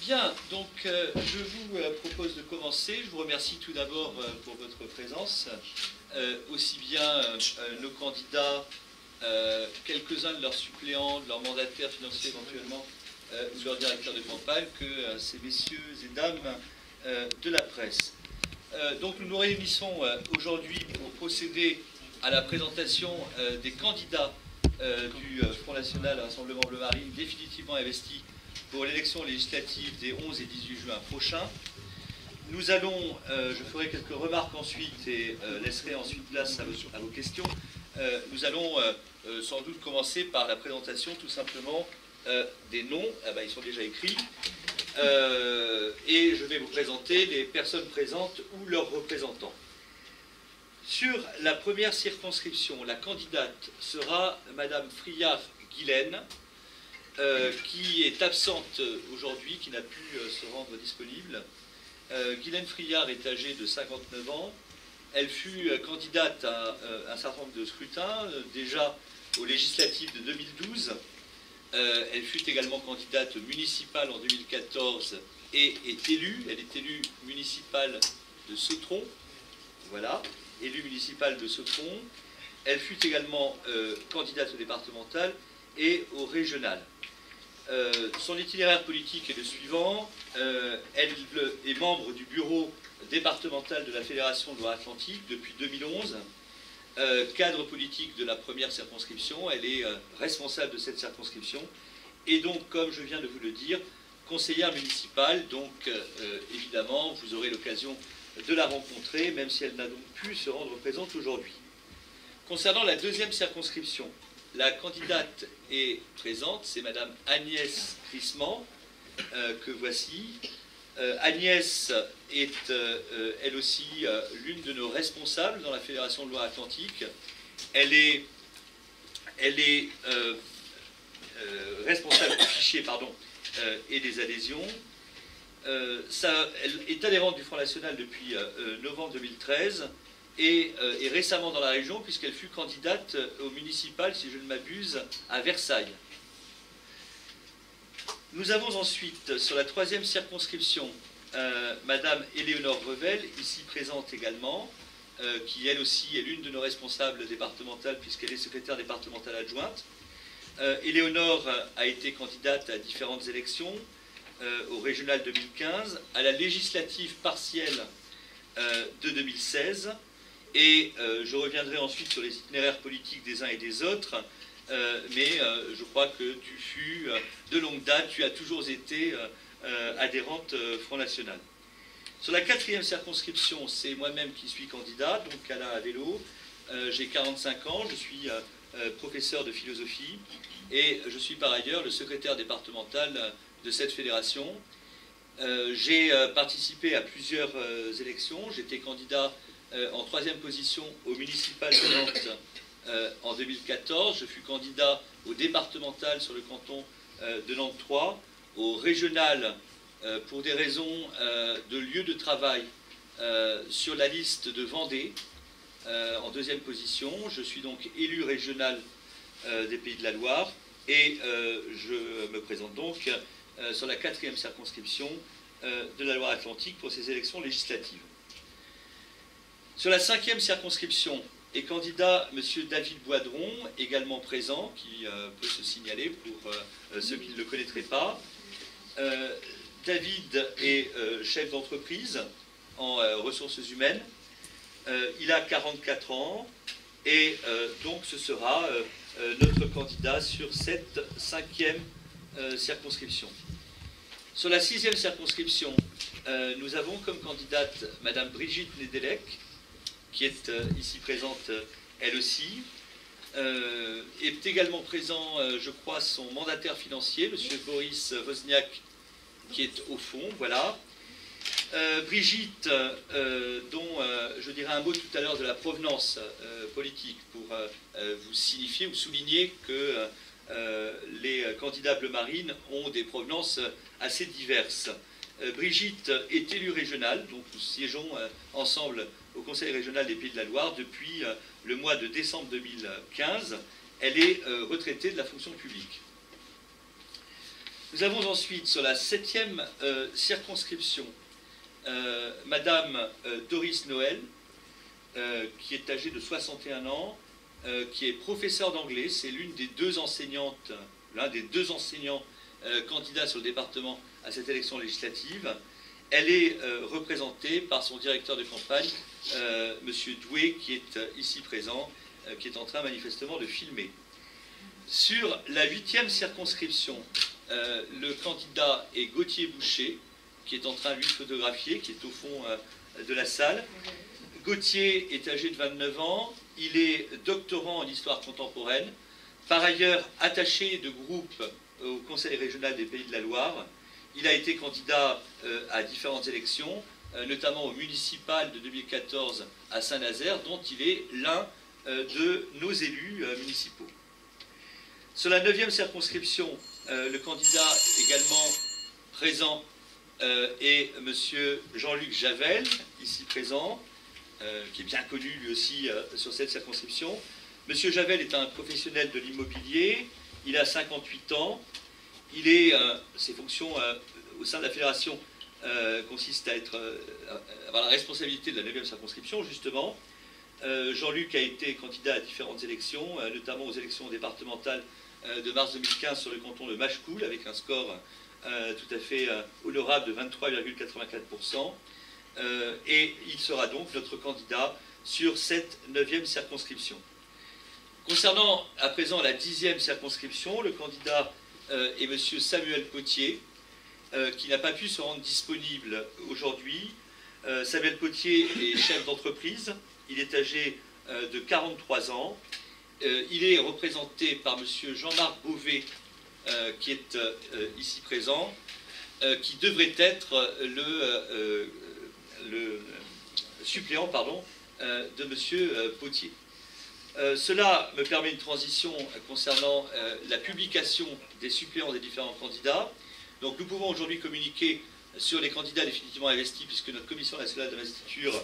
Bien, donc je vous propose de commencer. Je vous remercie tout d'abord pour votre présence, aussi bien nos candidats, quelques-uns de leurs suppléants, de leurs mandataires financiers éventuellement, ou de leurs directeurs de campagne, que ces messieurs et dames de la presse. Donc nous nous réunissons aujourd'hui pour procéder à la présentation des candidats du Front National Rassemblement Bleu Marine définitivement investis pour l'élection législative des 11 et 18 juin prochains. Nous allons, je ferai quelques remarques ensuite et laisserai ensuite place à vos questions. Nous allons sans doute commencer par la présentation tout simplement des noms. Ah ben, ils sont déjà écrits. Et je vais vous présenter les personnes présentes ou leurs représentants. Sur la première circonscription, la candidate sera Madame Friard-Guilaine, qui est absente aujourd'hui, qui n'a pu se rendre disponible. Guylaine Friard est âgée de 59 ans. Elle fut candidate à un certain nombre de scrutins, déjà aux législatives de 2012. Elle fut également candidate municipale en 2014 et est élue. Elle est élue municipale de Sautron. Voilà, élue municipale de Sautron. Elle fut également candidate au départemental et au régional. Son itinéraire politique est le suivant. Elle est membre du bureau départemental de la Fédération de Loire-Atlantique depuis 2011. Cadre politique de la première circonscription, elle est responsable de cette circonscription. Et donc, comme je viens de vous le dire, conseillère municipale. Donc, évidemment, vous aurez l'occasion de la rencontrer, même si elle n'a donc pu se rendre présente aujourd'hui. Concernant la deuxième circonscription, la candidate est présente, c'est Madame Agnès Crissement, que voici. Agnès est elle aussi l'une de nos responsables dans la Fédération de Loire-Atlantique. Elle est responsable du fichier et des adhésions. Elle est adhérente du Front National depuis novembre 2013. Et récemment dans la région, puisqu'elle fut candidate au municipal, si je ne m'abuse, à Versailles. Nous avons ensuite, sur la troisième circonscription, Madame Éléonore Revel, ici présente également, qui elle aussi est l'une de nos responsables départementales, puisqu'elle est secrétaire départementale adjointe. Éléonore a été candidate à différentes élections, au régional 2015, à la législative partielle de 2016, et je reviendrai ensuite sur les itinéraires politiques des uns et des autres, mais je crois que tu fus de longue date, tu as toujours été adhérente Front National. Sur la quatrième circonscription, c'est moi-même qui suis candidat, donc à la vélo. J'ai 45 ans, je suis professeur de philosophie, et je suis par ailleurs le secrétaire départemental de cette fédération. J'ai participé à plusieurs élections, j'étais candidat en troisième position au municipal de Nantes en 2014. Je fus candidat au départemental sur le canton de Nantes 3, au régional pour des raisons de lieu de travail sur la liste de Vendée en deuxième position. Je suis donc élu régional des Pays de la Loire et je me présente donc sur la quatrième circonscription de la Loire-Atlantique pour ces élections législatives. Sur la cinquième circonscription est candidat M. David Boidron, également présent, qui peut se signaler pour ceux qui ne le connaîtraient pas. David est chef d'entreprise en ressources humaines. Il a 44 ans et donc ce sera notre candidat sur cette cinquième circonscription. Sur la sixième circonscription, nous avons comme candidate Mme Brigitte Nedelec, qui est ici présente elle aussi. Est également présent, je crois, son mandataire financier, M. Boris Wozniak, qui est au fond, voilà. Brigitte, dont je dirai un mot tout à l'heure de la provenance politique, pour vous signifier ou souligner que les candidats bleu marine ont des provenances assez diverses. Brigitte est élue régionale, donc nous siégeons ensemble au Conseil régional des Pays de la Loire depuis le mois de décembre 2015. Elle est retraitée de la fonction publique. Nous avons ensuite, sur la 7e circonscription, Madame Doris Noël, qui est âgée de 61 ans, qui est professeure d'anglais. C'est l'une des deux enseignantes, l'un des deux enseignants candidats sur le département à cette élection législative. Elle est représentée par son directeur de campagne, Monsieur Doué, qui est ici présent, qui est en train manifestement de filmer. Sur la 8e circonscription, le candidat est Gauthier Boucher, qui est en train, lui, de photographier, qui est au fond de la salle. Gauthier est âgé de 29 ans, il est doctorant en histoire contemporaine, par ailleurs attaché de groupe au Conseil régional des Pays de la Loire. Il a été candidat à différentes élections, notamment au municipal de 2014 à Saint-Nazaire, dont il est l'un de nos élus municipaux. Sur la 9e circonscription, le candidat également présent est M. Jean-Luc Javel, ici présent, qui est bien connu lui aussi sur cette circonscription. M. Javel est un professionnel de l'immobilier, il a 58 ans, ses fonctions au sein de la fédération consistent à avoir la responsabilité de la 9e circonscription, justement. Jean-Luc a été candidat à différentes élections, notamment aux élections départementales de mars 2015 sur le canton de Machecoul, avec un score tout à fait honorable de 23,84%. Et il sera donc notre candidat sur cette 9e circonscription. Concernant à présent la 10e circonscription, le candidat est M. Samuel Potier, qui n'a pas pu se rendre disponible aujourd'hui. Samuel Potier est chef d'entreprise, il est âgé de 43 ans. Il est représenté par M. Jean-Marc Beauvais, qui est ici présent, qui devrait être le suppléant de M. Potier. Cela me permet une transition concernant la publication des suppléants des différents candidats. Donc nous pouvons aujourd'hui communiquer sur les candidats définitivement investis, puisque notre commission nationale d'investiture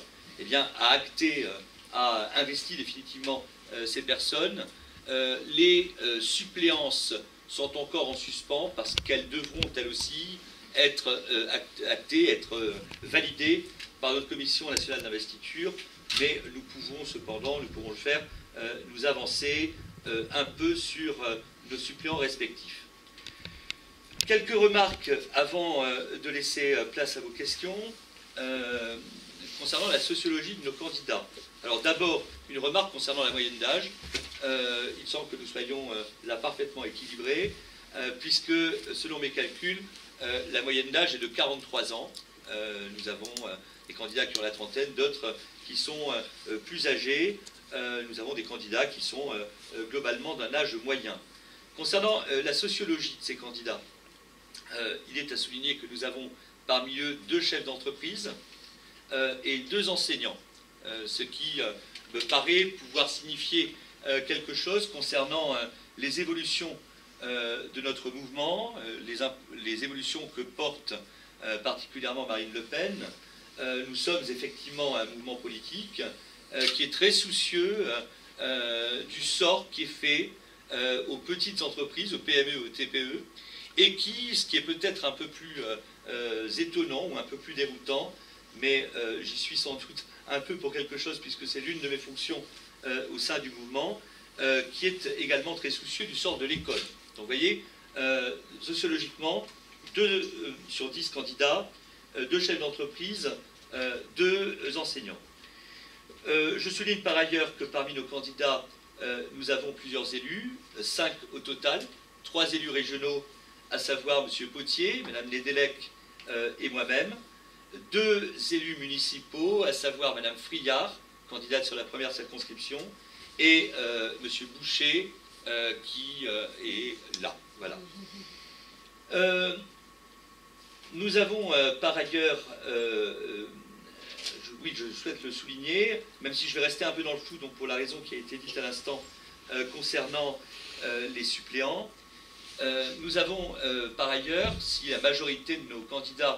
a investi définitivement ces personnes. Les suppléances sont encore en suspens parce qu'elles devront elles aussi être actées, être validées par notre commission nationale d'investiture, mais nous pouvons cependant, nous pourrons le faire, nous avancer un peu sur nos suppléants respectifs. Quelques remarques avant de laisser place à vos questions concernant la sociologie de nos candidats. Alors d'abord, une remarque concernant la moyenne d'âge. Il semble que nous soyons là parfaitement équilibrés, puisque selon mes calculs, la moyenne d'âge est de 43 ans. Nous avons des candidats qui ont la trentaine, d'autres qui sont plus âgés. Nous avons des candidats qui sont globalement d'un âge moyen. Concernant la sociologie de ces candidats, il est à souligner que nous avons parmi eux 2 chefs d'entreprise et 2 enseignants, ce qui me paraît pouvoir signifier quelque chose concernant les évolutions de notre mouvement, les évolutions que porte particulièrement Marine Le Pen. Nous sommes effectivement un mouvement politique qui est très soucieux du sort qui est fait aux petites entreprises, aux PME, aux TPE, et qui, ce qui est peut-être un peu plus étonnant ou un peu plus déroutant, mais j'y suis sans doute un peu pour quelque chose, puisque c'est l'une de mes fonctions au sein du mouvement, qui est également très soucieux du sort de l'école. Donc vous voyez, sociologiquement, 2 sur 10 candidats, 2 chefs d'entreprise, 2 enseignants. Je souligne par ailleurs que parmi nos candidats, nous avons plusieurs élus, 5 au total, 3 élus régionaux, à savoir M. Potier, Mme Lédélec et moi-même, 2 élus municipaux, à savoir Mme Friard, candidate sur la première circonscription, et M. Boucher, qui est là. Voilà. Nous avons par ailleurs, oui, je souhaite le souligner, même si je vais rester un peu dans le flou, donc pour la raison qui a été dite à l'instant concernant les suppléants. Nous avons par ailleurs, si la majorité de nos candidats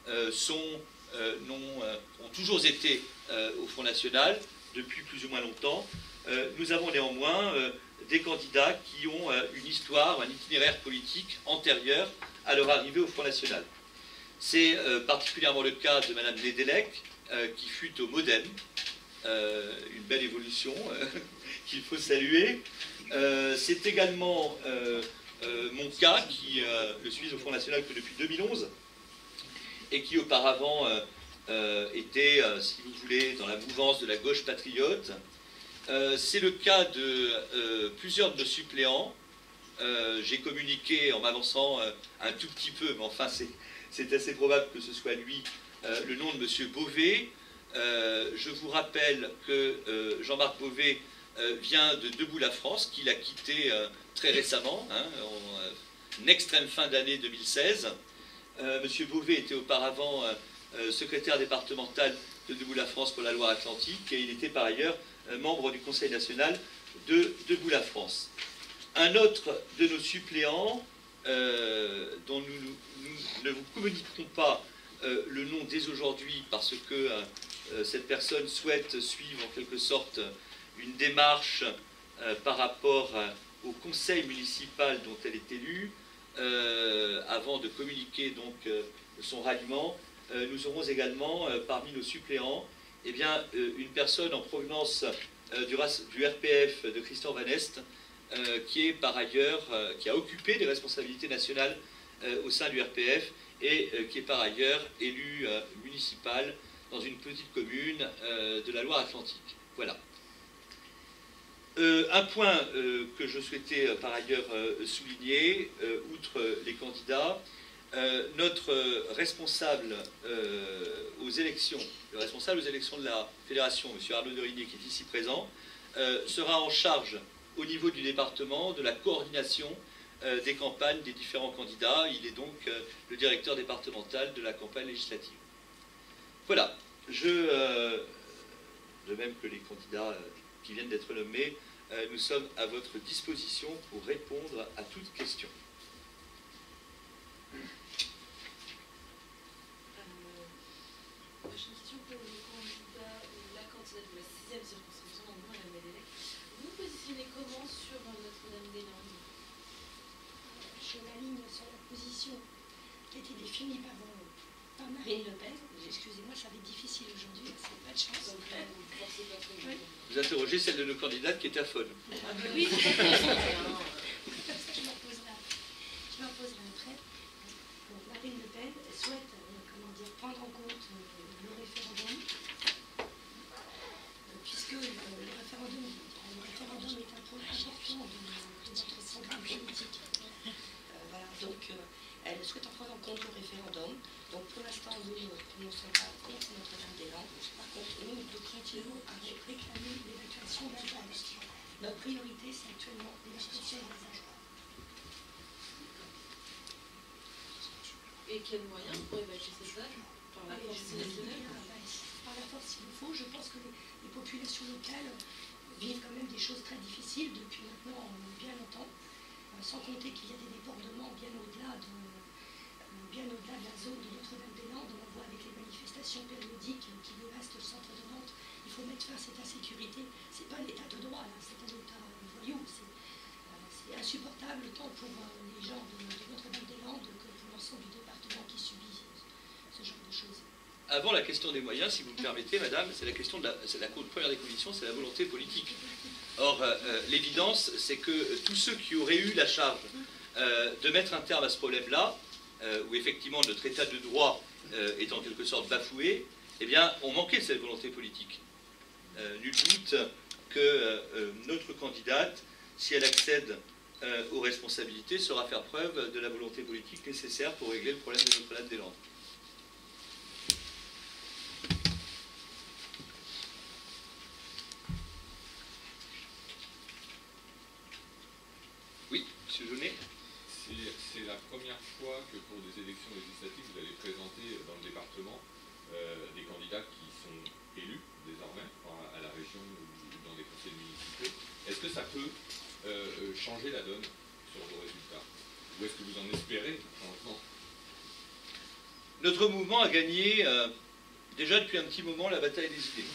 ont toujours été au Front National depuis plus ou moins longtemps, nous avons néanmoins des candidats qui ont une histoire, un itinéraire politique antérieur à leur arrivée au Front National. C'est particulièrement le cas de Mme Nedelec, qui fut au MoDem, une belle évolution qu'il faut saluer. C'est également mon cas, qui je suis au Front National que depuis 2011, et qui auparavant était, si vous voulez, dans la mouvance de la gauche patriote. C'est le cas de plusieurs de nos suppléants. J'ai communiqué en m'avançant un tout petit peu, mais enfin c'est assez probable que ce soit lui, le nom de M. Beauvais. Je vous rappelle que Jean-Marc Beauvais vient de Debout la France, qu'il a quitté très récemment, hein, en extrême fin d'année 2016. M. Beauvais était auparavant secrétaire départemental de Debout la France pour la Loire-Atlantique, et il était par ailleurs membre du Conseil national de Debout la France. Un autre de nos suppléants, dont nous ne vous communiquerons pas le nom dès aujourd'hui parce que cette personne souhaite suivre en quelque sorte une démarche par rapport au conseil municipal dont elle est élue, avant de communiquer donc son ralliement. Nous aurons également parmi nos suppléants eh bien, une personne en provenance du RPF de Christian Van Est, qui est par ailleurs, qui a occupé des responsabilités nationales au sein du RPF et qui est par ailleurs élu municipal dans une petite commune de la Loire-Atlantique. Voilà. Un point que je souhaitais par ailleurs souligner, outre les candidats, notre responsable aux élections, le responsable aux élections de la Fédération, M. Arnaud Derinier, qui est ici présent, sera en charge au niveau du département de la coordination des campagnes des différents candidats. Il est donc le directeur départemental de la campagne législative. Voilà. De même que les candidats qui viennent d'être nommés, nous sommes à votre disposition pour répondre à toute question. J'ai une question pour le candidat, la candidate de la 6e circonscription, donc Mme Nedelec. Vous vous positionnez comment sur Notre-Dame-des-Landes? Je m'aligne sur la position qui a été définie par Marine Le Pen. Excusez-moi, ça va être difficile aujourd'hui, c'est pas de chance. Vous interrogez celle de nos candidates qui était à Faune. Oui, je m'imposerai après. Donc, Marine Le Pen souhaite prendre en compte le référendum, puisque le référendum est un point important de notre programme politique. Voilà, donc elle souhaite en prendre en compte le référendum. Donc pour l'instant, nous ne prononçons pas contre Notre-Dame-des-Landes. Par contre, nous continuons à réclamer l'évacuation d'Alsace. Notre priorité, c'est actuellement l'évacuation d'Alsace. Et quels moyens pour évacuer ces salles? Par la force nationale? Par la force, s'il le faut. Je pense que les populations locales vivent quand même des choses très difficiles depuis maintenant bien longtemps, sans compter qu'il y a des débordements bien au-delà de la zone de Notre-Dame-des-Landes. On voit avec les manifestations périodiques qui dévastent le centre de Nantes. Il faut mettre fin à cette insécurité. Ce n'est pas un état de droit, c'est un état voyou. C'est insupportable tant pour les gens de Notre-Dame-des-Landes que pour l'ensemble du département qui subit ce genre de choses. Avant la question des moyens, si vous me permettez, madame, c'est la question de la première des conditions, c'est la volonté politique. Or, l'évidence, c'est que tous ceux qui auraient eu la charge de mettre un terme à ce problème-là, où effectivement notre état de droit est en quelque sorte bafoué, eh bien, ont manqué de cette volonté politique. Nul doute que notre candidate, si elle accède aux responsabilités, saura faire preuve de la volonté politique nécessaire pour régler le problème de Notre-Dame-des-Landes. Oui, M. Jaunet. C'est la première fois que pour des élections législatives, vous allez présenter dans le département des candidats qui sont élus désormais à la région ou dans des conseils municipaux. Est-ce que ça peut changer la donne sur vos résultats? Ou est-ce que vous en espérez un changement? Notre mouvement a gagné déjà depuis un petit moment la bataille des idées.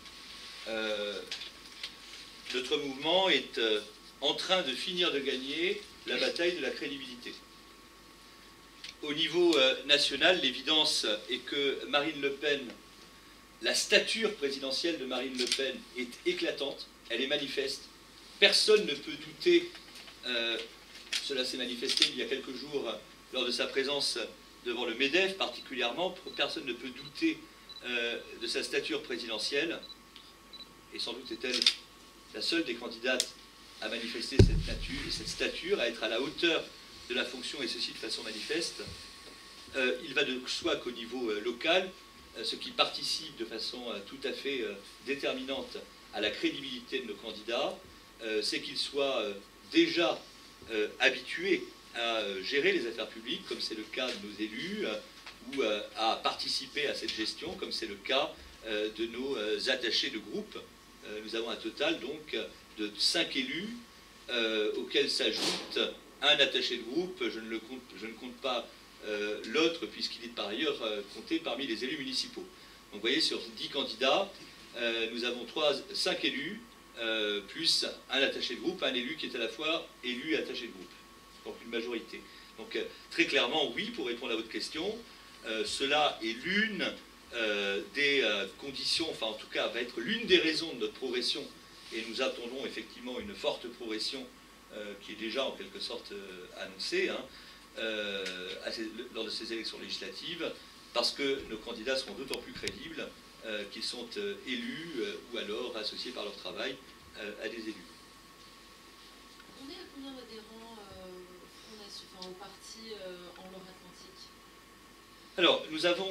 Notre mouvement est en train de finir de gagner la bataille de la crédibilité. au niveau national, l'évidence est que Marine Le Pen, la stature présidentielle de Marine Le Pen est éclatante, elle est manifeste. Personne ne peut douter, cela s'est manifesté il y a quelques jours lors de sa présence devant le MEDEF particulièrement, personne ne peut douter de sa stature présidentielle, et sans doute est-elle la seule des candidates à manifester cette stature, à être à la hauteur de la fonction, et ceci de façon manifeste. Il va de soi qu'au niveau local, ce qui participe de façon tout à fait déterminante à la crédibilité de nos candidats, c'est qu'ils soient déjà habitués à gérer les affaires publiques, comme c'est le cas de nos élus, ou à participer à cette gestion, comme c'est le cas de nos attachés de groupe. Nous avons un total donc de 5 élus, auxquels s'ajoute un attaché de groupe. Je ne compte pas l'autre, puisqu'il est par ailleurs compté parmi les élus municipaux. Donc vous voyez, sur 10 candidats, nous avons 5 élus, plus un attaché de groupe, un élu qui est à la fois élu et attaché de groupe. Donc une majorité. Donc très clairement, oui, pour répondre à votre question, cela est l'une des conditions, enfin en tout cas va être l'une des raisons de notre progression, et nous attendons effectivement une forte progression qui est déjà en quelque sorte annoncée lors de ces élections législatives, parce que nos candidats seront d'autant plus crédibles qu'ils sont élus ou alors associés par leur travail à des élus. On est à combien d'adhérents au parti en Loire-Atlantique? Alors, nous avons...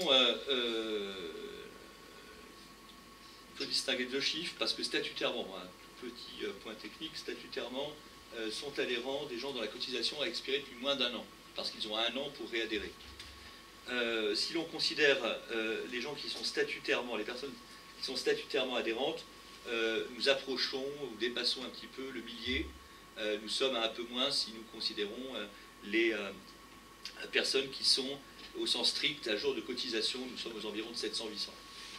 il faut distinguer deux chiffres, parce que statutairement, un tout petit point technique, statutairement, sont adhérents des gens dont la cotisation a expiré depuis moins d'1 an, parce qu'ils ont 1 an pour réadhérer. Si l'on considère les gens qui sont statutairement, les personnes qui sont statutairement adhérentes, nous approchons ou dépassons un petit peu le millier. Nous sommes à un peu moins si nous considérons les personnes qui sont au sens strict à jour de cotisation. Nous sommes aux environs de 700-800.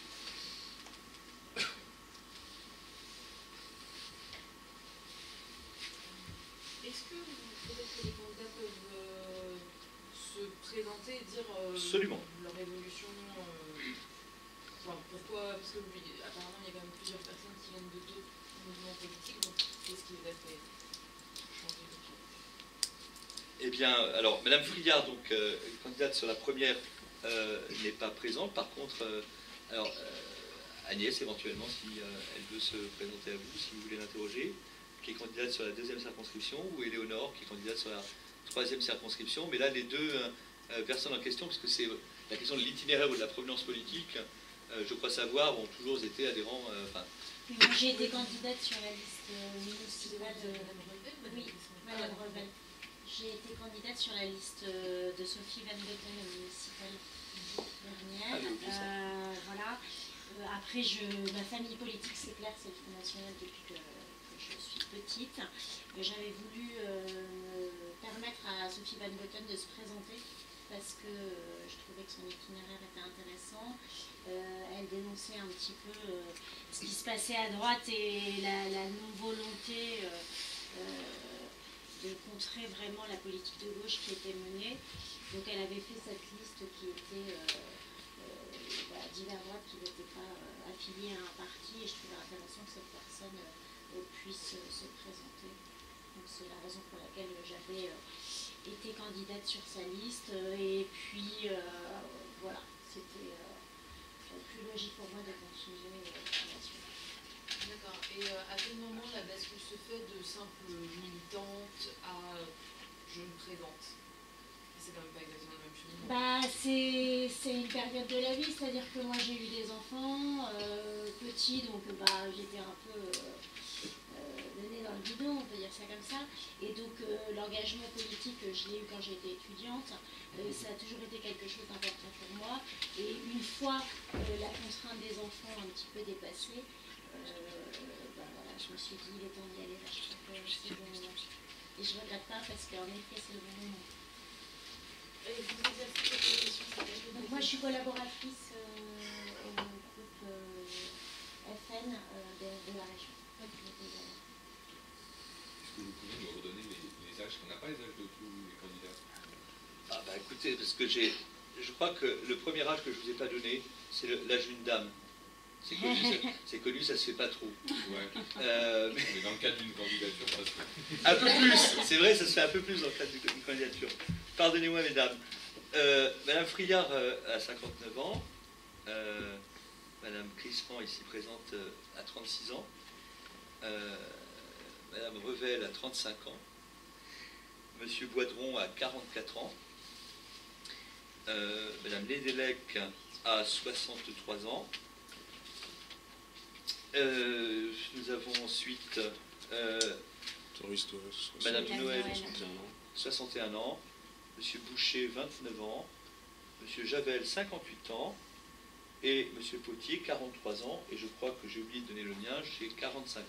Est-ce que peut-être que les candidats peuvent se présenter et dire Absolument. Leur évolution pourquoi? Parce que apparemment il y a quand même plusieurs personnes qui viennent de d'autres mouvements politiques, donc qu'est-ce qui les a fait changer de pied? Eh bien, alors, Madame Fouillard, donc candidate sur la première, n'est pas présente. Par contre, Agnès, éventuellement, si elle veut se présenter à vous, si vous voulez l'interroger, qui est candidate sur la deuxième circonscription, ou Éléonore, qui est candidate sur la troisième circonscription. Mais là, les deux personnes en question, puisque c'est la question de l'itinéraire ou de la provenance politique, je crois savoir, ont toujours été adhérents. Moi, j'ai été candidate sur la liste municipale de... Oui, Madame Revel. J'ai été candidate sur la liste de Sophie Van Goten municipale dernière. Voilà. Après, ma famille politique, c'est clair, c'est le Front National depuis que je suis petite. J'avais voulu permettre à Sophie Van Goten de se présenter parce que je trouvais que son itinéraire était intéressant. Elle dénonçait un petit peu ce qui se passait à droite et la non-volonté de contrer vraiment la politique de gauche qui était menée. Donc elle avait fait cette liste qui était divers droite, qui n'était pas affiliée à un parti, et je trouvais intéressant que cette personne puisse se présenter. Donc c'est la raison pour laquelle j'avais été candidate sur sa liste, et puis voilà, c'était plus logique pour moi de continuer là-dessus. D'accord. Et à quel moment la bascule se fait de simple militante à je me présente? C'est quand même pas exactement la même chose. C'est une période de la vie, c'est-à-dire que moi j'ai eu des enfants petits, donc j'étais un peu le nez dans le guidon, on peut dire ça comme ça. Et donc l'engagement politique, je l'ai eu quand j'étais étudiante, ça a toujours été quelque chose d'important pour moi. Et une fois la contrainte des enfants un petit peu dépassée, voilà, je me suis dit il est temps d'y aller, là, je crois que c'est le bon moment. Et je ne regrette pas parce qu'en effet c'est le bon moment. Et vous exercez cette profession? Donc moi je suis collaboratrice au groupe FN de la région. Est-ce que vous pouvez me redonner les âges? On n'a pas les âges de tous les candidats. Ah bah écoutez, parce que je crois que le premier âge que je ne vous ai pas donné, c'est l'âge d'une dame. C'est connu, ça se fait pas trop. Ouais. Mais dans le cadre d'une candidature, ça se fait. Un peu plus, c'est vrai, ça se fait un peu plus dans le cadre d'une candidature. Pardonnez-moi, mesdames. Madame Friard a 59 ans. Madame Crispan, ici présente, a 36 ans. Madame Revel a 35 ans. Monsieur Boidron a 44 ans. Madame Lédélec a 63 ans. Nous avons ensuite Madame Noël, 61 ans. Monsieur Boucher, 29 ans. Monsieur Javel, 58 ans. Et Monsieur Potier, 43 ans. Et je crois que j'ai oublié de donner le mien, j'ai 45 ans.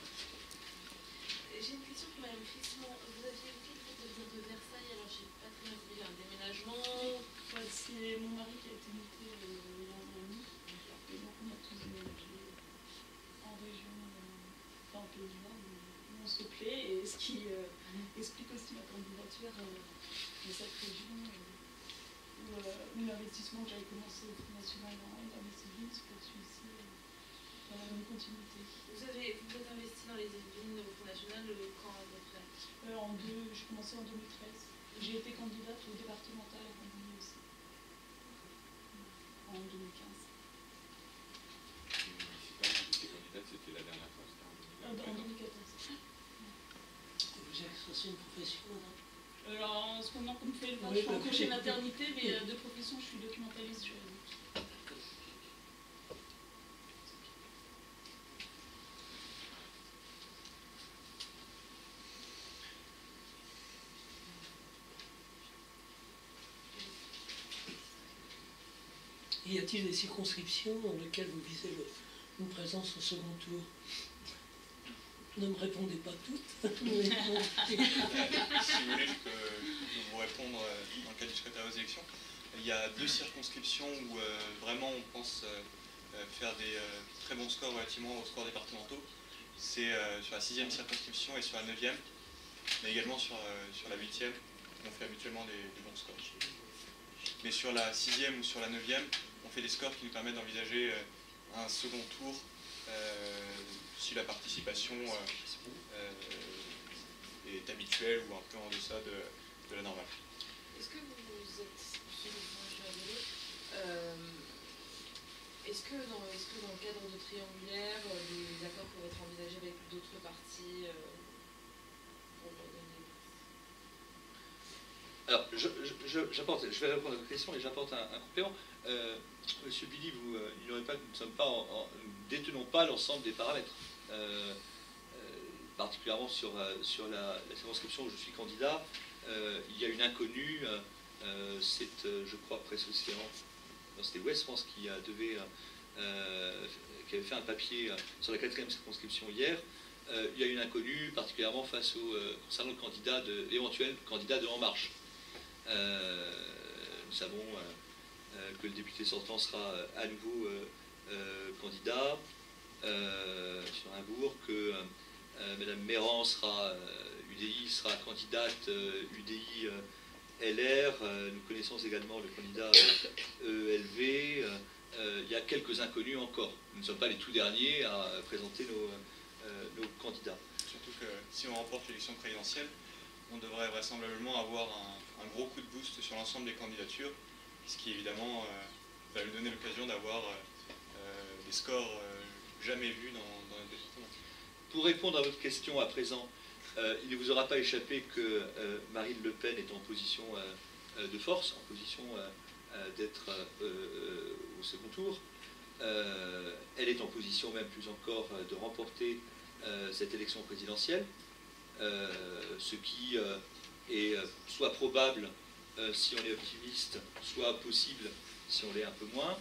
J'ai une question pour Madame Crisman. Vous aviez évoqué le fait de venir de Versailles, alors je n'ai pas très bien compris, un déménagement. C'est mon mari qui a été muté il y a 1 an et demi. Et donc on a tous déménagé en région, enfin en Pays-Bas, où on se plaît, et ce qui explique aussi ma candidature de cette région, où l'investissement que j'avais commencé au Front National en Yvelines se poursuit ici dans la même continuité. Vous êtes investi dans les Yvelines au Front National quand à peu près? J'ai commencé en 2013. J'ai été candidate au départemental à Rambouillet aussi, en 2015. C'était la dernière fois, c'était En 2014. Vous avez exercé une profession, madame? Alors en ce moment, comme fait le vent, je suis en congé maternité, mais de profession, je suis documentaliste juridique. Y a-t-il des circonscriptions dans lesquelles vous visez une présence au second tour? Ne me répondez pas toutes. Si vous voulez, je peux vous répondre dans le cadre du secrétariat aux élections. Il y a 2 circonscriptions où vraiment on pense faire des très bons scores relativement aux scores départementaux. C'est sur la 6e circonscription et sur la 9e, mais également sur la 8e, on fait habituellement des bons scores. Mais sur la 6e ou sur la 9e, on fait des scores qui nous permettent d'envisager un second tour si la participation est habituelle ou un peu en deçà de la normale. Est-ce que est-ce que dans le cadre de triangulaire, des accords peuvent être envisagés avec d'autres partis pour donner... Alors, je vais répondre à votre question et j'apporte un complément. Monsieur Billy, vous n'ignorez pas que nous ne détenons pas l'ensemble des paramètres. Particulièrement sur la circonscription où je suis candidat, il y a une inconnue, c'est, je crois, Presse Océan, c'était Ouest France qui avait fait un papier sur la 4e circonscription hier. Il y a une inconnue, particulièrement concernant l'éventuel candidat de En Marche. Nous savons que le député sortant sera à nouveau candidat sur Hambourg, que Madame Méran UDI sera candidate UDI LR. Nous connaissons également le candidat ELV. Il y a quelques inconnus encore. Nous ne sommes pas les tout derniers à présenter nos candidats. Surtout que si on remporte l'élection présidentielle, on devrait vraisemblablement avoir un gros coup de boost sur l'ensemble des candidatures, ce qui évidemment va nous donner l'occasion d'avoir des scores jamais vus dans notre département. Pour répondre à votre question à présent, il ne vous aura pas échappé que Marine Le Pen est en position de force, en position d'être au second tour. Elle est en position même plus encore de remporter cette élection présidentielle, ce qui est soit probable si on est optimiste, soit possible si on l'est un peu moins.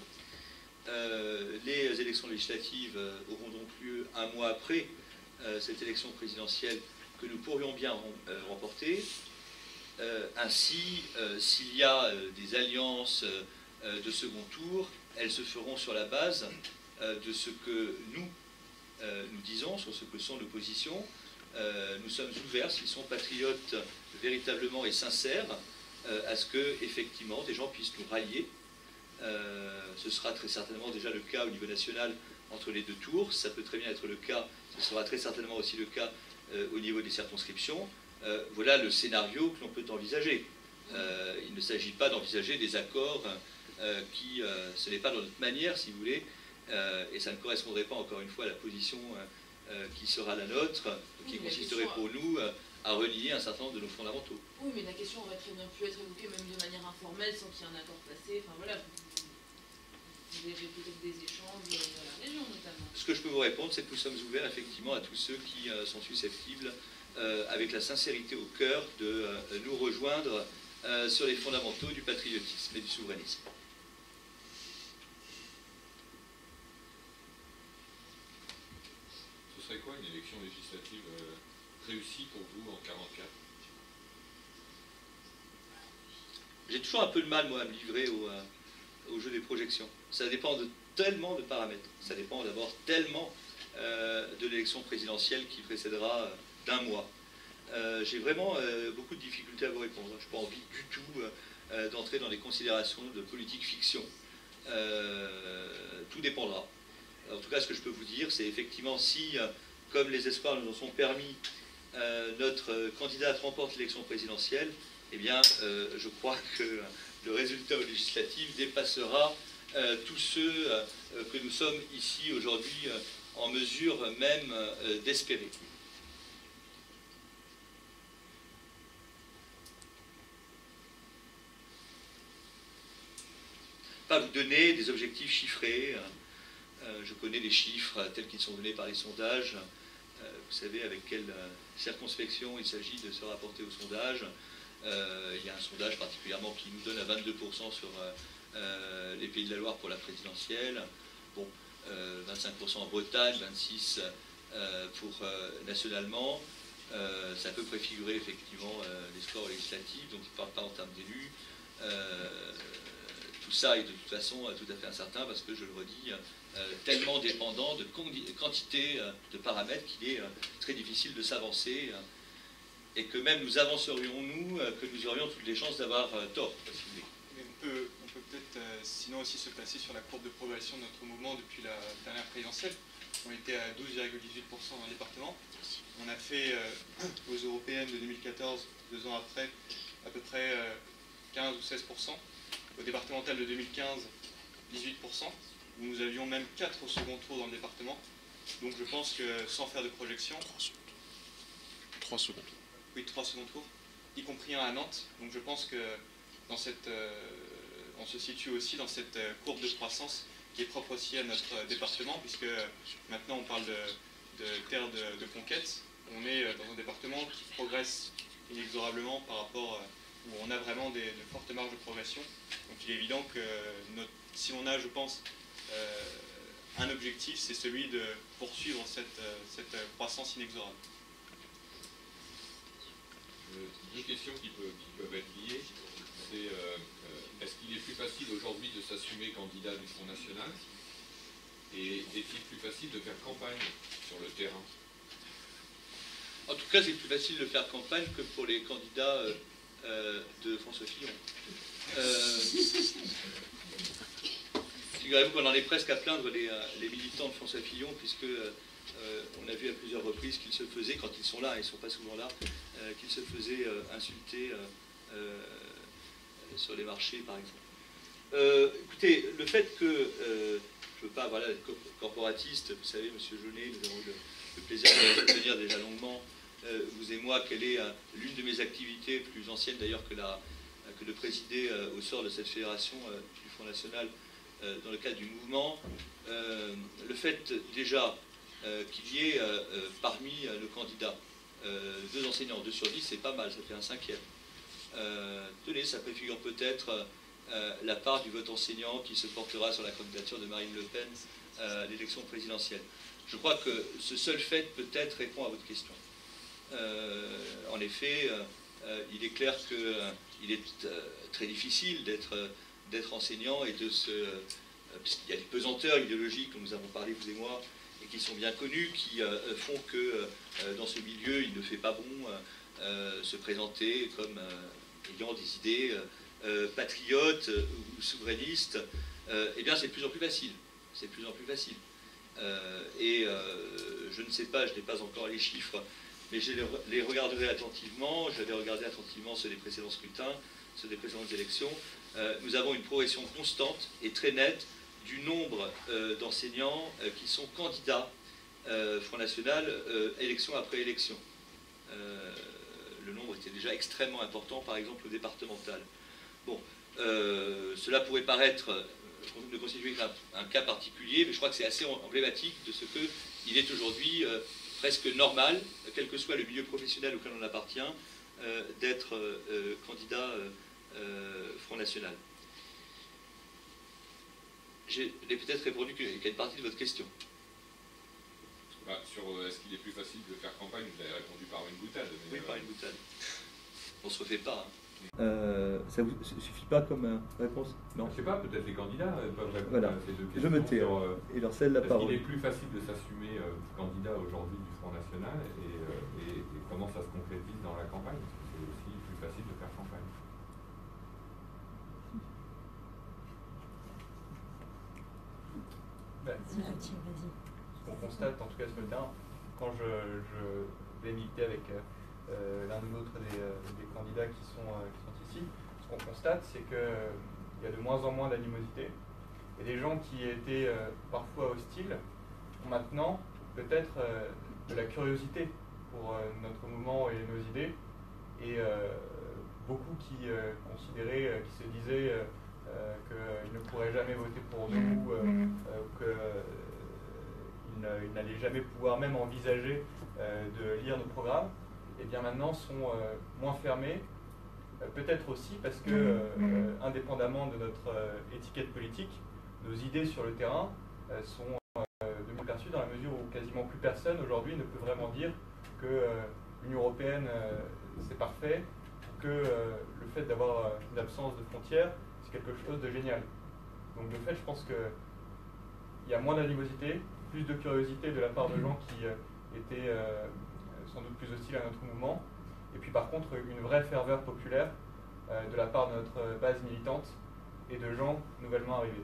Les élections législatives auront donc lieu un mois après cette élection présidentielle que nous pourrions bien remporter. Ainsi, s'il y a des alliances de second tour, elles se feront sur la base de ce que nous disons, sur ce que sont nos positions. Nous sommes ouverts, s'ils sont patriotes véritablement et sincères, à ce que, effectivement, des gens puissent nous rallier. Ce sera très certainement déjà le cas au niveau national entre les deux tours. Ça peut très bien être le cas, ce sera très certainement aussi le cas au niveau des circonscriptions. Voilà le scénario que l'on peut envisager. Il ne s'agit pas d'envisager des accords qui, ce n'est pas dans notre manière, si vous voulez, et ça ne correspondrait pas encore une fois à la position qui sera la nôtre, qui consisterait pour nous à relier un certain nombre de nos fondamentaux. Oui, mais la question aurait très bien pu être évoquée même de manière informelle, sans qu'il y ait un accord passé. Enfin voilà, vous avez peut-être des échanges dans la région notamment. Ce que je peux vous répondre, c'est que nous sommes ouverts effectivement à tous ceux qui sont susceptibles, avec la sincérité au cœur, de nous rejoindre sur les fondamentaux du patriotisme et du souverainisme. Ce serait quoi une élection législative réussie pour vous en 44? J'ai toujours un peu de mal, moi, à me livrer au jeu des projections. Ça dépend de tellement de paramètres. Ça dépend d'abord tellement de l'élection présidentielle qui précédera d'un mois. J'ai vraiment beaucoup de difficultés à vous répondre. Je n'ai pas envie du tout d'entrer dans des considérations de politique fiction. Tout dépendra. En tout cas, ce que je peux vous dire, c'est effectivement si, comme les espoirs nous en sont permis, notre candidate remporte l'élection présidentielle, eh bien, je crois que le résultat aux législatives dépassera tous ceux que nous sommes ici aujourd'hui en mesure même d'espérer. Pas vous donner des objectifs chiffrés. Je connais les chiffres tels qu'ils sont donnés par les sondages. Vous savez avec quelle circonspection il s'agit de se rapporter au sondage. Il y a un sondage particulièrement qui nous donne à 22% sur les Pays de la Loire pour la présidentielle. Bon, 25% en Bretagne, 26% pour nationalement. Ça peut préfigurer effectivement les scores législatifs, donc il ne parle pas en termes d'élus. Tout ça est de toute façon tout à fait incertain parce que, je le redis, tellement dépendant de quantité de paramètres qu'il est très difficile de s'avancer et que même nous avancerions, nous, que nous aurions toutes les chances d'avoir tort. Si vous voulez. On peut peut-être sinon aussi se placer sur la courbe de progression de notre mouvement depuis la dernière présidentielle. On était à 12,18% dans le département. On a fait aux européennes de 2014, 2 ans après, à peu près 15 ou 16%. Au départemental de 2015, 18%, où nous avions même 4 au second tour dans le département. Donc je pense que, sans faire de projection... 3 secondes. Oui, 3 second tours, y compris un à Nantes. Donc je pense que dans cette, on se situe aussi dans cette courbe de croissance qui est propre aussi à notre département, puisque maintenant on parle de terre de conquête. On est dans un département qui progresse inexorablement par rapport... où on a vraiment de fortes marges de progression. Donc il est évident que si on a, je pense, un objectif, c'est celui de poursuivre cette croissance inexorable. Deux questions qui peuvent être liées. C'est est-ce qu'il est plus facile aujourd'hui de s'assumer candidat du Front National? Et est-il plus facile de faire campagne sur le terrain? En tout cas, c'est plus facile de faire campagne que pour les candidats de François Fillon. Figurez-vous qu'on en est presque à plaindre les militants de François Fillon, puisque on a vu à plusieurs reprises qu'ils se faisaient, quand ils sont là, ils ne sont pas souvent là, qu'ils se faisaient insulter sur les marchés, par exemple. Écoutez, le fait que, je ne veux pas être corporatiste, vous savez, M. Jeunet, nous avons eu le plaisir de tenir déjà longuement, vous et moi, quelle est l'une de mes activités, plus anciennes d'ailleurs que de présider au sort de cette fédération du Front National dans le cadre du mouvement. Le fait déjà qu'il y ait parmi nos candidats 2 enseignants, 2 sur 10, c'est pas mal, ça fait un 5e. Tenez, ça préfigure peut-être la part du vote enseignant qui se portera sur la candidature de Marine Le Pen à l'élection présidentielle. Je crois que ce seul fait peut-être répond à votre question. En effet, il est clair qu'il est très difficile d'être enseignant et de se... puisqu'il y a des pesanteurs idéologiques dont nous avons parlé, vous et moi, et qui sont bien connus, qui font que dans ce milieu, il ne fait pas bon se présenter comme ayant des idées patriotes ou souverainistes, eh bien c'est de plus en plus facile. C'est de plus en plus facile. Je ne sais pas, je n'ai pas encore les chiffres, mais je les regarderai attentivement. J'avais regardé attentivement ceux des précédents scrutins, ceux des précédentes élections. Nous avons une progression constante et très nette du nombre d'enseignants qui sont candidats Front National élection après élection. Le nombre était déjà extrêmement important, par exemple au départemental. Bon, cela pourrait paraître ne constituer qu'un cas particulier, mais je crois que c'est assez emblématique de ce qu'il est aujourd'hui presque normal, quel que soit le milieu professionnel auquel on appartient, d'être candidat Front National. J'ai peut-être répondu qu'à une partie de votre question. Sur est-ce qu'il est plus facile de faire campagne, vous avez répondu par une boutade. Oui, par une boutade. On ne se refait pas. Ça ne vous suffit pas comme réponse? Non. Je ne sais pas, peut-être les candidats peuvent répondre voilà. à ces deux questions. Je me tais. Et leur cède la parole. Est-ce qu'il est plus facile de s'assumer candidat aujourd'hui du Front National et comment ça se concrétise dans la campagne? Parce que c'est aussi plus facile de faire campagne. Ce qu'on constate, en tout cas sur le terrain, quand je vais militer avec l'un ou l'autre des candidats qui sont ici, ce qu'on constate, c'est qu'il y a de moins en moins d'animosité. Et les gens qui étaient parfois hostiles ont maintenant peut-être de la curiosité pour notre mouvement et nos idées. Et beaucoup qui considéraient, qui se disaient qu'ils ne pourraient jamais voter pour nous, qu'ils n'allaient jamais pouvoir même envisager de lire nos programmes, et bien maintenant sont moins fermés, peut-être aussi parce que, indépendamment de notre étiquette politique, nos idées sur le terrain sont de mieux perçues dans la mesure où quasiment plus personne aujourd'hui ne peut vraiment dire que l'Union européenne c'est parfait, que le fait d'avoir une absence de frontières c'est quelque chose de génial. Donc de fait, je pense qu'il y a moins d'animosité, plus de curiosité de la part de gens qui étaient sans doute plus hostiles à notre mouvement, et puis par contre une vraie ferveur populaire de la part de notre base militante et de gens nouvellement arrivés.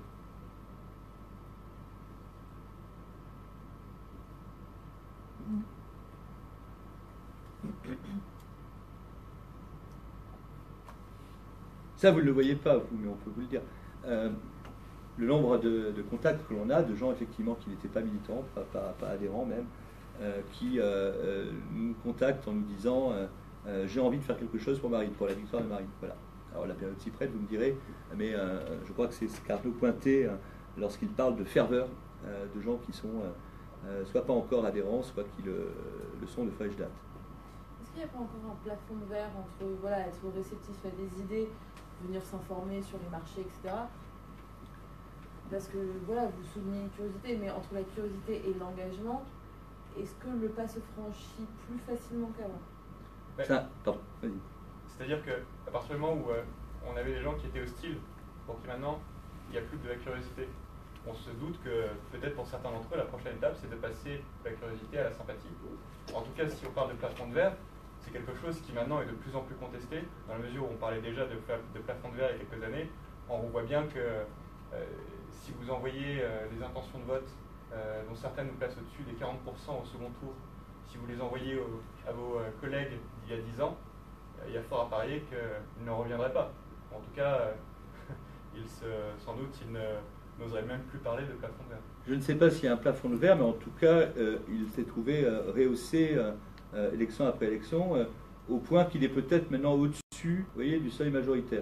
Ça, vous ne le voyez pas, vous, mais on peut vous le dire. Le nombre de contacts que l'on a, de gens effectivement qui n'étaient pas militants, pas adhérents même, qui nous contactent en nous disant j'ai envie de faire quelque chose pour Marine, pour la victoire de Marine. Voilà. Alors la période s'y prête, vous me direz, mais je crois que c'est ce qu'Arnaud pointait lorsqu'il parle de ferveur de gens qui sont soit pas encore adhérents, soit qui le sont de fraîche date. Est-ce qu'il n'y a pas encore un plafond de verre entre être réceptif à des idées, venir s'informer sur les marchés, etc. Parce que vous soulignez une curiosité, mais entre la curiosité et l'engagement, est-ce que le pas se franchit plus facilement qu'avant? Pardon, vas-y. C'est-à-dire qu'à partir du moment où on avait des gens qui étaient hostiles, pour qui maintenant il n'y a plus que de la curiosité, on se doute que peut-être pour certains d'entre eux, la prochaine étape c'est de passer de la curiosité à la sympathie. En tout cas, si on parle de plafond de verre, c'est quelque chose qui maintenant est de plus en plus contesté, dans la mesure où on parlait déjà de plafond de verre il y a quelques années. On voit bien que si vous envoyez les intentions de vote, dont certaines nous placent au-dessus des 40% au second tour, si vous les envoyez à vos collègues d'il y a 10 ans, il y a fort à parier qu'ils n'en reviendraient pas. En tout cas, sans doute, ils n'oseraient même plus parler de plafond de verre. Je ne sais pas s'il y a un plafond de verre, mais en tout cas, il s'est trouvé rehaussé élection après élection, au point qu'il est peut-être maintenant au-dessus, vous voyez, du seuil majoritaire.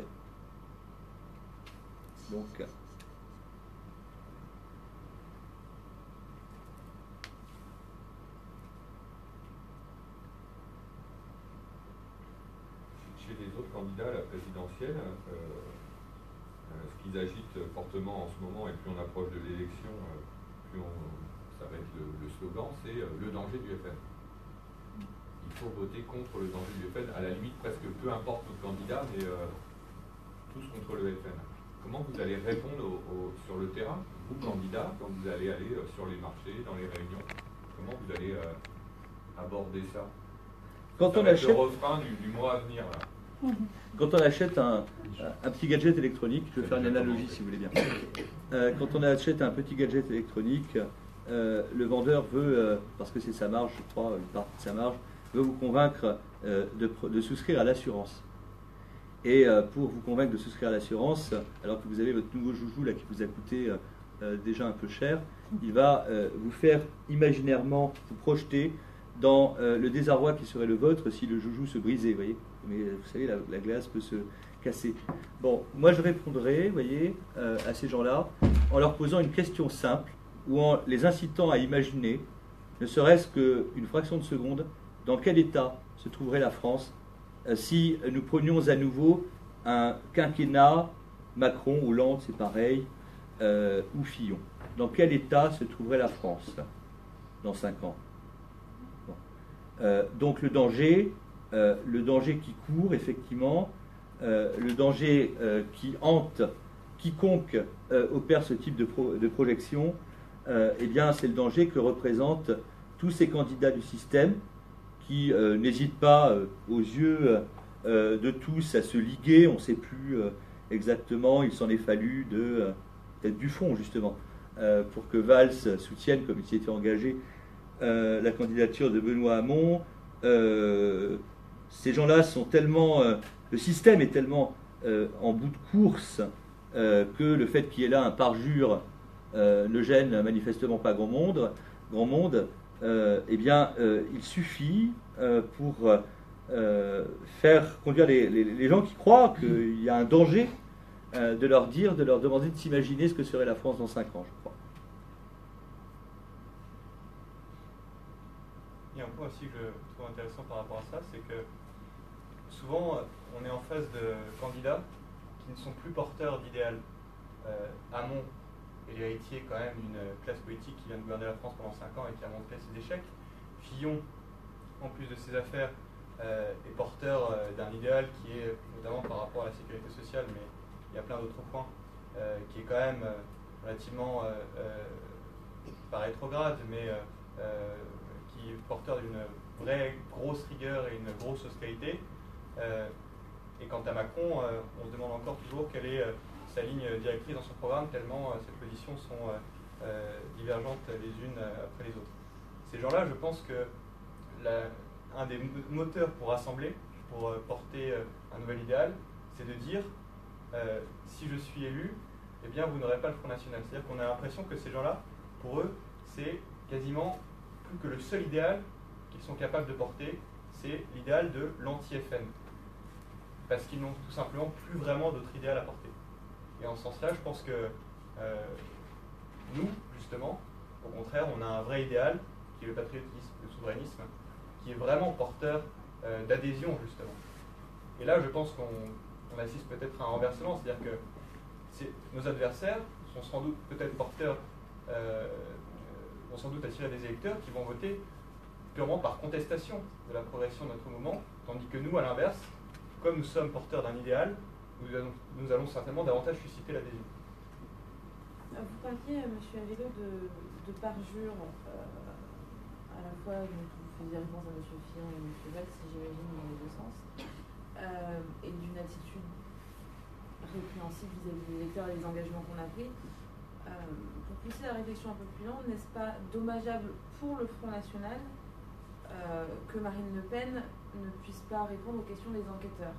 Donc, chez les autres candidats à la présidentielle, ce qu'ils agitent fortement en ce moment, et plus on approche de l'élection, ça va être le slogan, c'est le danger du FN. Il faut voter contre le danger du FN, à la limite presque peu importe notre candidat, mais tous contre le FN. Comment vous allez répondre sur le terrain, vous candidats, quand vous allez aller sur les marchés, dans les réunions? Comment vous allez aborder ça? Quand ça on va être achète... le refrain du mois à venir là. Quand on achète un petit gadget électronique, je vais faire une analogie si vous voulez bien. Quand on achète un petit gadget électronique, le vendeur veut, parce que c'est sa marge, je crois, une partie de sa marge, veut vous convaincre de souscrire à l'assurance. Et pour vous convaincre de souscrire à l'assurance, alors que vous avez votre nouveau joujou là qui vous a coûté déjà un peu cher, il va vous faire imaginairement vous projeter dans le désarroi qui serait le vôtre si le joujou se brisait, vous voyez. Mais vous savez, la glace peut se casser. Bon, moi je répondrai, vous voyez, à ces gens-là en leur posant une question simple ou en les incitant à imaginer, ne serait-ce qu'une fraction de seconde, dans quel état se trouverait la France si nous prenions à nouveau un quinquennat, Macron, Hollande, c'est pareil, ou Fillon. Dans quel état se trouverait la France dans 5 ans? Bon. Donc le danger qui court, effectivement, le danger qui hante quiconque opère ce type de projection, eh bien, c'est le danger que représentent tous ces candidats du système qui n'hésitent pas, aux yeux de tous, à se liguer. On ne sait plus exactement, il s'en est fallu peut-être du fond, justement, pour que Valls soutienne, comme il s'y était engagé, la candidature de Benoît Hamon. Ces gens-là sont tellement... le système est tellement en bout de course que le fait qu'il y ait là un parjure ne gêne manifestement pas grand monde. Eh bien, il suffit pour faire conduire les gens qui croient qu'il y a un danger de leur demander de s'imaginer ce que serait la France dans 5 ans, je crois. Il y a un point aussi que je trouve intéressant par rapport à ça, c'est que souvent on est en face de candidats qui ne sont plus porteurs d'idéal. Hamon est l'héritier quand même d'une classe politique qui vient de gouverner la France pendant 5 ans et qui a montré ses échecs. Fillon, en plus de ses affaires, est porteur d'un idéal qui est, notamment par rapport à la sécurité sociale, mais il y a plein d'autres points, qui est quand même relativement, pas rétrograde, mais qui est porteur d'une vraie grosse rigueur et une grosse austérité. Et quant à Macron, on se demande encore toujours quelle est sa ligne directrice dans son programme, tellement ces positions sont divergentes les unes après les autres. Ces gens-là, je pense que un des moteurs pour rassembler, pour porter un nouvel idéal, c'est de dire si je suis élu, eh bien vous n'aurez pas le Front National. C'est-à-dire qu'on a l'impression que ces gens-là, pour eux, c'est quasiment plus que le seul idéal qu'ils sont capables de porter, c'est l'idéal de l'anti-FN. Parce qu'ils n'ont tout simplement plus vraiment d'autre idéal à porter. Et en ce sens-là, je pense que nous, justement, au contraire, on a un vrai idéal, qui est le patriotisme, le souverainisme, qui est vraiment porteur d'adhésion, justement. Et là, je pense qu'on assiste peut-être à un renversement, c'est-à-dire que nos adversaires sont sans doute peut-être porteurs, vont sans doute attirer des électeurs qui vont voter purement par contestation de la progression de notre mouvement, tandis que nous, à l'inverse, comme nous sommes porteurs d'un idéal, nous allons certainement davantage susciter l'adhésion. Vous parliez, M. Avello, de parjure, à la fois, vous faisiez référence à M. Fillon et M. Valls, si j'imagine, dans les deux sens, et d'une attitude répréhensible vis-à-vis des électeurs et des engagements qu'on a pris. Pour pousser la réflexion un peu plus loin, n'est-ce pas dommageable pour le Front National que Marine Le Pen ne puisse pas répondre aux questions des enquêteurs?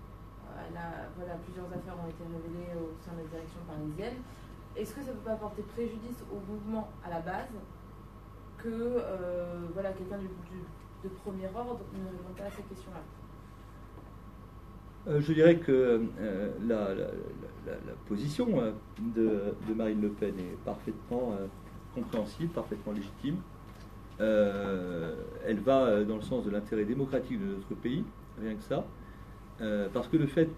Plusieurs affaires ont été révélées au sein de la direction parisienne. Est-ce que ça ne peut pas porter préjudice au mouvement à la base que quelqu'un de premier ordre ne réponde pas à ces questions-là? Je dirais que la position de Marine Le Pen est parfaitement compréhensible, parfaitement légitime. Elle va dans le sens de l'intérêt démocratique de notre pays, rien que ça. Parce que le fait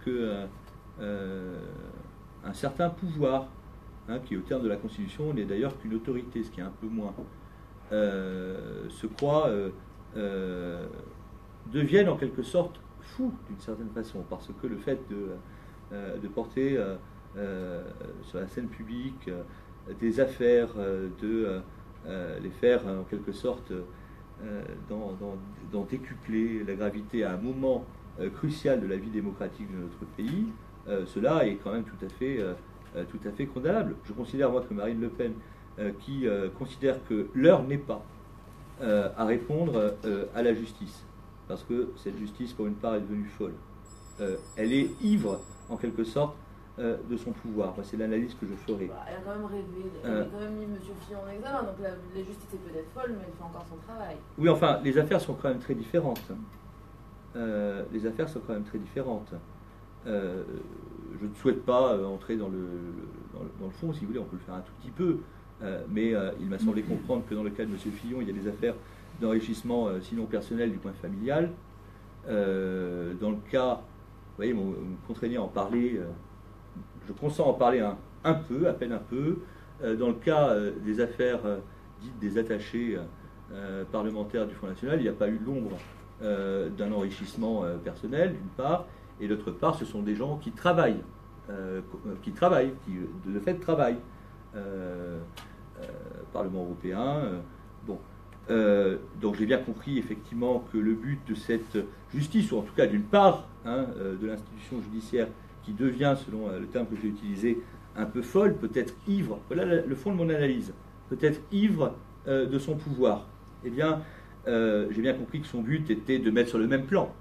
qu'un certain pouvoir, qui au terme de la Constitution n'est d'ailleurs qu'une autorité, ce qui est un peu moins, se croit, deviennent en quelque sorte fous d'une certaine façon, parce que le fait de porter sur la scène publique des affaires, de les faire en quelque sorte d'en décupler la gravité à un moment crucial de la vie démocratique de notre pays, cela est quand même tout à fait condamnable. Je considère, moi, que Marine Le Pen, qui considère que l'heure n'est pas à répondre à la justice, parce que cette justice, pour une part, est devenue folle. Elle est ivre, en quelque sorte, de son pouvoir. C'est l'analyse que je ferai. Elle a quand même rêvé, elle a quand même mis M. Fillon en examen, donc la justice est peut-être folle, mais elle fait encore son travail. Oui, enfin, les affaires sont quand même très différentes. Les affaires sont quand même très différentes. Je ne souhaite pas entrer dans le fond, si vous voulez, on peut le faire un tout petit peu, mais il m'a semblé comprendre que dans le cas de M. Fillon, il y a des affaires d'enrichissement, sinon personnel, du point familial. Dans le cas, vous voyez, vous me contraignez à en parler, je consens à en parler un peu, à peine un peu. Dans le cas des affaires dites des attachés parlementaires du Front National, il n'y a pas eu l'ombre d'un enrichissement personnel, d'une part, et d'autre part, ce sont des gens qui travaillent, qui de fait travaillent. Parlement européen, bon. Donc j'ai bien compris effectivement que le but de cette justice, ou en tout cas d'une part de l'institution judiciaire qui devient, selon le terme que j'ai utilisé, un peu folle, peut-être ivre, voilà le fond de mon analyse, peut-être ivre de son pouvoir, eh bien j'ai bien compris que son but était de mettre sur le même plan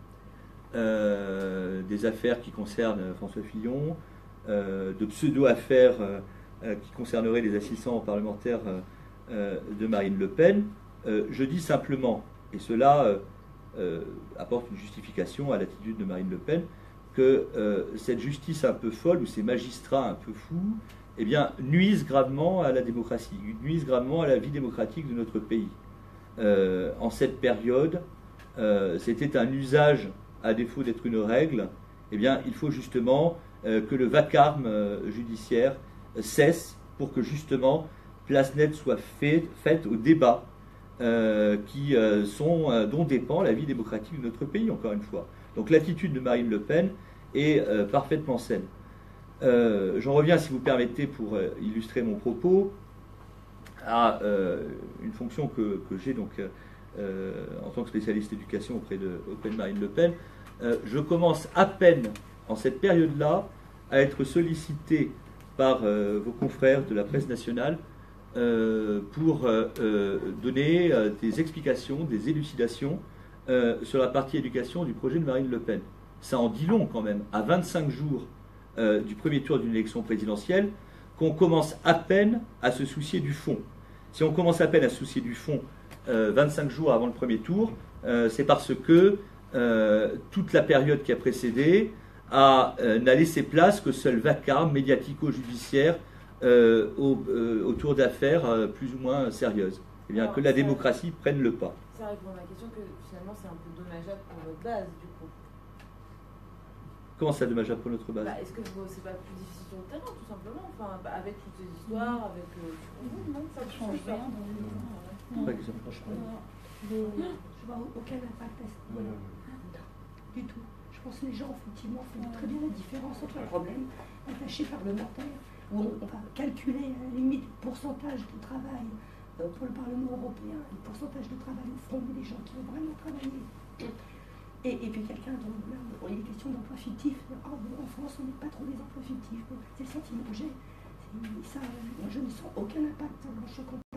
des affaires qui concernent François Fillon, de pseudo-affaires qui concerneraient les assistants parlementaires de Marine Le Pen. Je dis simplement, et cela apporte une justification à l'attitude de Marine Le Pen, que cette justice un peu folle, ou ces magistrats un peu fous, eh bien, nuisent gravement à la démocratie, nuisent gravement à la vie démocratique de notre pays. En cette période, c'était un usage, à défaut d'être une règle. Eh bien, il faut justement que le vacarme judiciaire cesse pour que justement place nette soit faite au débat dont dépend la vie démocratique de notre pays, encore une fois. Donc l'attitude de Marine Le Pen est parfaitement saine. J'en reviens, si vous permettez, pour illustrer mon propos, à une fonction que j'ai donc en tant que spécialiste éducation auprès de Marine Le Pen. Je commence à peine, en cette période-là, à être sollicité par vos confrères de la presse nationale pour donner des explications, des élucidations sur la partie éducation du projet de Marine Le Pen. Ça en dit long quand même, à 25 jours du premier tour d'une élection présidentielle, qu'on commence à peine à se soucier du fond. Si on commence à peine à se soucier du fond 25 jours avant le premier tour, c'est parce que toute la période qui a précédé n'a laissé place que seul vacarme médiatico-judiciaire autour d'affaires plus ou moins sérieuses. Eh bien, que la démocratie prenne le pas. Ça répond à ma question que finalement c'est un peu dommageable pour votre base du coup. Comment ça dommageable pour notre base? Est-ce que c'est pas plus difficile sur le terrain tout simplement, enfin, avec toutes ces histoires, avec non, ça ne change rien. Non. Je vois aucun impact à ce niveau-là. Du tout. Je pense que les gens, effectivement, font très bien la différence entre un problème attaché parlementaire, où on va calculer à la limite le pourcentage de travail pour le Parlement européen, le pourcentage de travail au front des gens qui ont vraiment travaillé. Et puis quelqu'un dont là, il est question d'emploi fictif. En France, on n'est pas trop des emplois fictifs. C'est le sentiment que j'ai. Ça, moi, je ne sens aucun impact dans le choc.